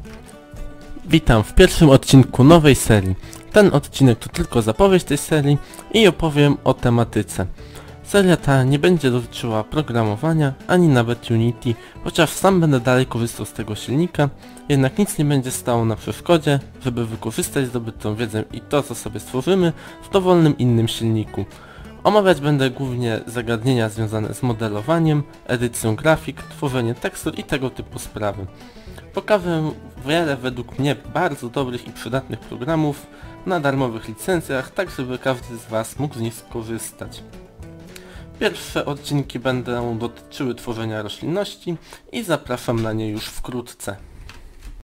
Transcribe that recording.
Witam w pierwszym odcinku nowej serii. Ten odcinek to tylko zapowiedź tej serii i opowiem o tematyce. Seria ta nie będzie dotyczyła programowania, ani nawet Unity, chociaż sam będę dalej korzystał z tego silnika, jednak nic nie będzie stało na przeszkodzie, żeby wykorzystać zdobytą wiedzę i to, co sobie stworzymy, w dowolnym innym silniku. Omawiać będę głównie zagadnienia związane z modelowaniem, edycją grafik, tworzeniem tekstur i tego typu sprawy. Pokażę wiele według mnie bardzo dobrych i przydatnych programów na darmowych licencjach, tak żeby każdy z Was mógł z nich skorzystać. Pierwsze odcinki będą dotyczyły tworzenia roślinności i zapraszam na nie już wkrótce.